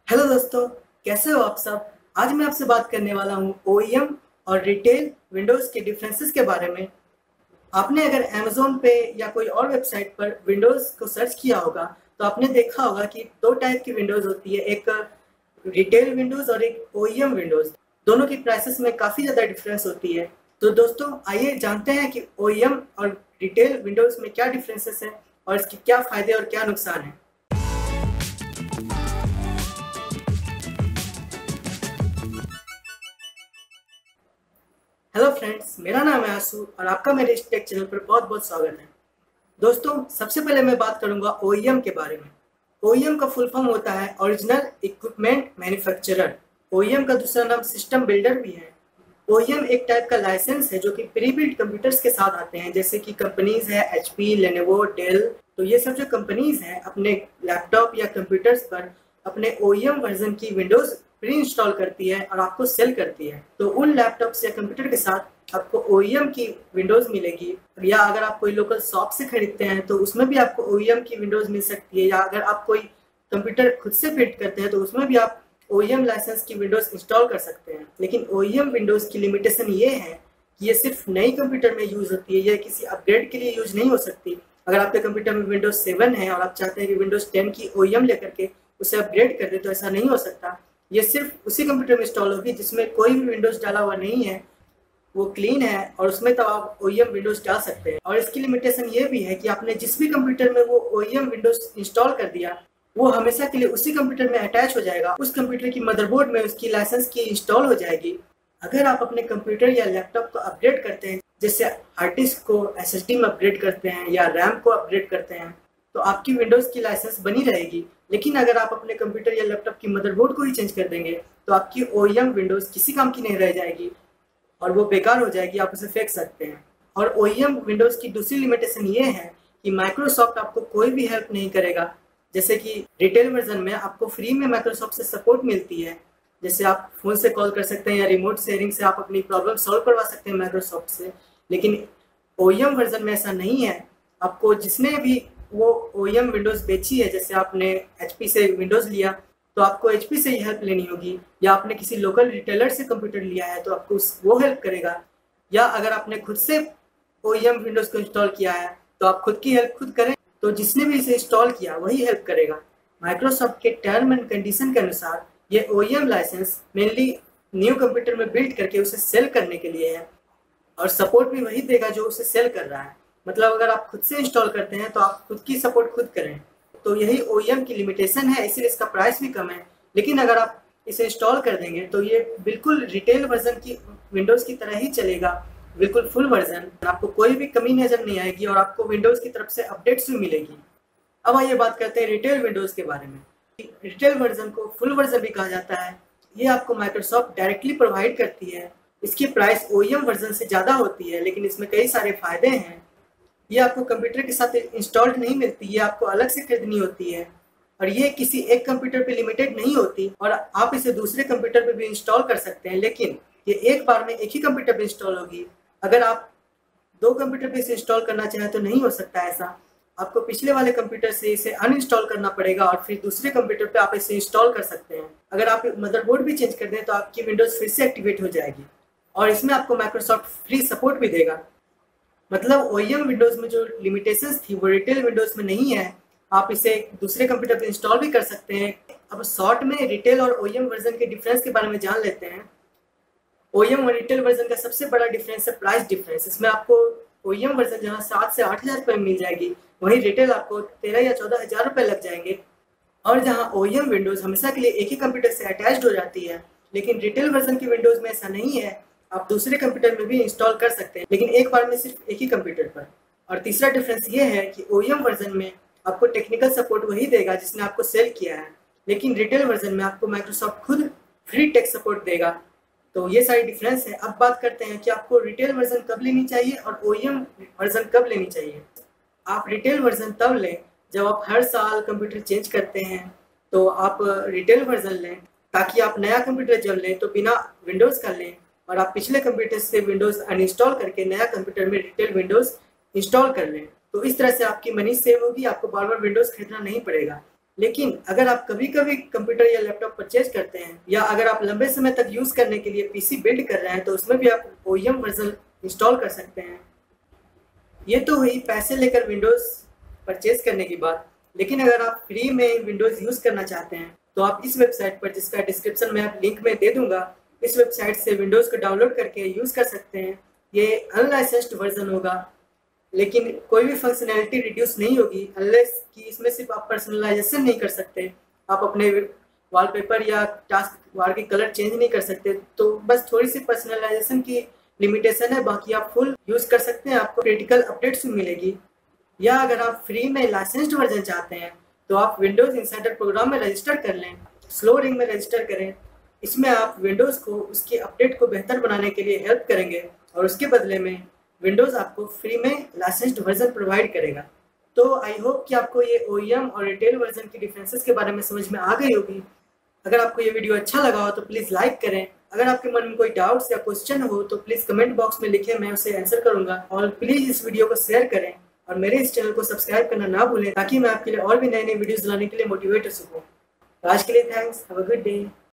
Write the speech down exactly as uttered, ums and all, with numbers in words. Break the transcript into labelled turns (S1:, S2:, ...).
S1: Hello दोस्तों, कैसे हो आप सब। आज मैं आपसे बात करने वाला हूँ ओईएम और रिटेल विंडोज़ के डिफरेंसेस के बारे में। आपने अगर अमेज़न पे या कोई और वेबसाइट पर विंडोज़ को सर्च किया होगा तो आपने देखा होगा कि दो टाइप की विंडोज़ होती है, एक रिटेल विंडोज़ और एक ओईएम विंडोज़। दोनों की प्राइसेस में काफ़ी ज़्यादा डिफरेंस होती है। तो दोस्तों आइए जानते हैं कि ओईएम और रिटेल विंडोज़ में क्या डिफरेंसेस हैं और इसके क्या फ़ायदे और क्या नुकसान हैं। हेलो फ्रेंड्स, मेरा नाम है आशु और आपका मेरे इस टेक चैनल पर बहुत बहुत स्वागत है। दोस्तों सबसे पहले मैं बात करूंगा ओईएम के बारे में। ओईएम का फुल फॉर्म होता है ओरिजिनल इक्विपमेंट मैन्युफैक्चरर। ओईएम का दूसरा नाम सिस्टम बिल्डर भी है। ओईएम एक टाइप का लाइसेंस है जो कि प्री बिल्ट कंप्यूटर्स के साथ आते हैं, जैसे कि कंपनीज है एचपी, लेनोवो, डेल। तो ये सब जो कंपनीज हैं अपने लैपटॉप या कंप्यूटर्स पर अपने ओईएम वर्जन की विंडोज प्री इंस्टॉल करती है और आपको सेल करती है। तो उन लैपटॉप्स या कंप्यूटर के साथ आपको ओईएम की विंडोज मिलेगी, या अगर आप कोई लोकल शॉप से खरीदते हैं तो उसमें भी आपको ओईएम की विंडोज मिल सकती है, या अगर आप कोई कंप्यूटर खुद से फिट करते हैं तो उसमें भी आप ओईएम लाइसेंस की विंडोज इंस्टॉल कर सकते हैं। लेकिन ओईएम विंडोज की लिमिटेशन ये है कि ये सिर्फ नई कंप्यूटर में यूज होती है, यह किसी अपग्रेड के लिए यूज नहीं हो सकती। अगर आपके कंप्यूटर में विंडोज सेवन है और आप चाहते हैं कि विंडोज टेन की ओईएम लेकर के उसे अपग्रेड कर दे तो ऐसा नहीं हो सकता। ये सिर्फ उसी कंप्यूटर में इंस्टॉल होगी जिसमें कोई भी विंडोज डाला हुआ नहीं है, वो क्लीन है, और उसमें तो आप ओईएम विंडोज डाल सकते हैं। और इसकी लिमिटेशन ये भी है कि आपने जिस भी कंप्यूटर में वो ओईएम विंडोज इंस्टॉल कर दिया वो हमेशा के लिए उसी कंप्यूटर में अटैच हो जाएगा, उस कंप्यूटर की मदरबोर्ड में उसकी लाइसेंस की इंस्टॉल हो जाएगी। अगर आप अपने कंप्यूटर या लैपटॉप को अपग्रेड करते हैं, जैसे हार्ड डिस्क को एसएसडी में अपग्रेड करते हैं या रैम को अपग्रेड करते हैं, तो आपकी विंडोज की लाइसेंस बनी रहेगी। लेकिन अगर आप अपने कंप्यूटर या लैपटॉप की मदरबोर्ड को ही चेंज कर देंगे तो आपकी ओईएम विंडोज किसी काम की नहीं रह जाएगी और वो बेकार हो जाएगी, आप उसे फेंक सकते हैं। और ओईएम विंडोज की दूसरी लिमिटेशन ये है कि माइक्रोसॉफ्ट आपको कोई भी हेल्प नहीं करेगा। जैसे कि रिटेल वर्जन में आपको फ्री में माइक्रोसॉफ्ट से सपोर्ट मिलती है, जैसे आप फोन से कॉल कर सकते हैं या रिमोट शेयरिंग से आप अपनी प्रॉब्लम सॉल्व करवा सकते हैं माइक्रोसॉफ्ट से। लेकिन ओईएम वर्जन में ऐसा नहीं है। आपको जिसने भी वो ओईएम विंडोज बेची है, जैसे आपने एचपी से विंडोज लिया तो आपको एचपी से ही हेल्प लेनी होगी, या आपने किसी लोकल रिटेलर से कंप्यूटर लिया है तो आपको वो हेल्प करेगा, या अगर आपने खुद से ओईएम विंडोज को इंस्टॉल किया है तो आप खुद की हेल्प खुद करें, तो जिसने भी इसे इंस्टॉल किया वही हेल्प करेगा। माइक्रोसॉफ्ट के टर्म एंड कंडीशन के अनुसार ये OEM licence mainly new computer में बिल्ड करके उसे सेल करने के लिए है, और सपोर्ट भी वही देगा जो उसे सेल कर रहा है। मतलब अगर आप खुद से इंस्टॉल करते हैं तो आप खुद की सपोर्ट खुद करें। तो यही ओईएम की लिमिटेशन है, इसीलिए इसका प्राइस भी कम है। लेकिन अगर आप इसे इंस्टॉल कर देंगे तो ये बिल्कुल रिटेल वर्जन की विंडोज़ की तरह ही चलेगा, बिल्कुल फुल वर्जन। आपको कोई भी कमी नज़र नहीं आएगी और आपको विंडोज़ की तरफ से अपडेट्स भी मिलेगी। अब आइए बात करते हैं रिटेल विंडोज़ के बारे में। रिटेल वर्जन को फुल वर्जन भी कहा जाता है। ये आपको माइक्रोसॉफ्ट डायरेक्टली प्रोवाइड करती है। इसकी प्राइस ओईएम वर्जन से ज़्यादा होती है, लेकिन इसमें कई सारे फायदे हैं। ये आपको कंप्यूटर के साथ इंस्टॉल्ड नहीं मिलती, ये आपको अलग से खरीदनी होती है, और ये किसी एक कंप्यूटर पे लिमिटेड नहीं होती, और आप इसे दूसरे कंप्यूटर पे भी इंस्टॉल कर सकते हैं। लेकिन ये एक बार में एक ही कंप्यूटर पे इंस्टॉल होगी। अगर आप दो कंप्यूटर पे इसे इंस्टॉल करना चाहें तो नहीं हो सकता ऐसा। आपको पिछले वाले कंप्यूटर से इसे अनइंस्टॉल करना पड़ेगा और फिर दूसरे कंप्यूटर पे आप इसे इंस्टॉल कर सकते हैं। अगर आप मदरबोर्ड भी चेंज कर दें तो आपकी विंडोज फिर से एक्टिवेट हो जाएगी, और इसमें आपको माइक्रोसॉफ्ट फ्री सपोर्ट भी देगा। मतलब ओईएम विंडोज में जो लिमिटेशंस थी वो रिटेल विंडोज में नहीं है। आप इसे दूसरे कंप्यूटर पे इंस्टॉल भी कर सकते हैं। अब शॉर्ट में रिटेल और ओईएम वर्जन के डिफरेंस के बारे में जान लेते हैं। ओईएम और रिटेल वर्जन का सबसे बड़ा डिफरेंस है प्राइस डिफरेंस। इसमें आपको ओईएम वर्जन जहाँ सात से आठ हजार रुपये मिल जाएगी, वहीं रिटेल आपको तेरह या चौदह हजार रुपये लग जाएंगे। और जहाँ ओईएम विंडोज हमेशा के लिए एक ही कंप्यूटर से अटैच्ड हो जाती है, लेकिन रिटेल वर्जन की विंडोज में ऐसा नहीं है। आप दूसरे कंप्यूटर में भी इंस्टॉल कर सकते हैं, लेकिन एक बार में सिर्फ एक ही कंप्यूटर पर। और तीसरा डिफरेंस ये है कि ओईएम वर्जन में आपको टेक्निकल सपोर्ट वही देगा जिसने आपको सेल किया है, लेकिन रिटेल वर्जन में आपको माइक्रोसॉफ्ट खुद फ्री टेक सपोर्ट देगा। तो ये सारी डिफरेंस है। अब बात करते हैं कि आपको रिटेल वर्जन कब लेनी चाहिए और ओईएम वर्जन कब लेनी चाहिए। आप रिटेल वर्जन तब लें जब आप हर साल कंप्यूटर चेंज करते हैं, तो आप रिटेल वर्जन लें, ताकि आप नया कंप्यूटर जब लें तो बिना विंडोज़ का लें, और आप पिछले कंप्यूटर से विंडोज़ अनइंस्टॉल करके नया कंप्यूटर में रिटेल विंडोज़ इंस्टॉल कर लें। तो इस तरह से आपकी मनी सेव होगी, आपको बार बार विंडोज़ खरीदना नहीं पड़ेगा। लेकिन अगर आप कभी कभी कंप्यूटर या लैपटॉप परचेज करते हैं या अगर आप लंबे समय तक यूज करने के लिए पीसी बिल्ड कर रहे हैं तो उसमें भी आप ओईएम वर्जन इंस्टॉल कर सकते हैं। ये तो हुई पैसे लेकर विंडोज परचेज करने की बात। लेकिन अगर आप फ्री में विंडोज यूज करना चाहते हैं तो आप इस वेबसाइट पर, जिसका डिस्क्रिप्शन में आप लिंक में दे दूंगा, इस वेबसाइट से विंडोज को डाउनलोड करके यूज कर सकते हैं। ये अनलाइसेंस्ड वर्जन होगा, लेकिन कोई भी फंक्शनैलिटी रिड्यूस नहीं होगी अनलेस कि इसमें सिर्फ आप पर्सनलाइजेशन नहीं कर सकते, आप अपने वॉलपेपर या टास्क बार के कलर चेंज नहीं कर सकते, तो बस थोड़ी सी पर्सनलाइजेशन की लिमिटेशन है, बाकी आप फुल यूज कर सकते हैं, आपको क्रिटिकल अपडेट्स भी मिलेगी। या अगर आप फ्री में लाइसेंस्ड वर्जन चाहते हैं तो आप विंडोज इनसाइडर प्रोग्राम में रजिस्टर कर लें, स्लो रिंग में रजिस्टर करें। इसमें आप विंडोज को उसके अपडेट को बेहतर बनाने के लिए हेल्प करेंगे और उसके बदले में विंडोज आपको फ्री में लाइसेंस्ड वर्जन प्रोवाइड करेगा। तो आई होप कि आपको ये ओईएम और रिटेल वर्जन की डिफरेंसेस के बारे में समझ में आ गई होगी। अगर आपको ये वीडियो अच्छा लगा हो तो प्लीज़ लाइक करें। अगर आपके मन में कोई डाउट्स या क्वेश्चन हो तो प्लीज़ कमेंट बॉक्स में लिखें, मैं उसे आंसर करूंगा। और प्लीज़ इस वीडियो को शेयर करें और मेरे इस चैनल को सब्सक्राइब करना ना भूलें ताकि मैं आपके लिए और भी नए नए वीडियोस लाने के लिए मोटिवेट हो सकूं। आज के लिए thanks, have a good day.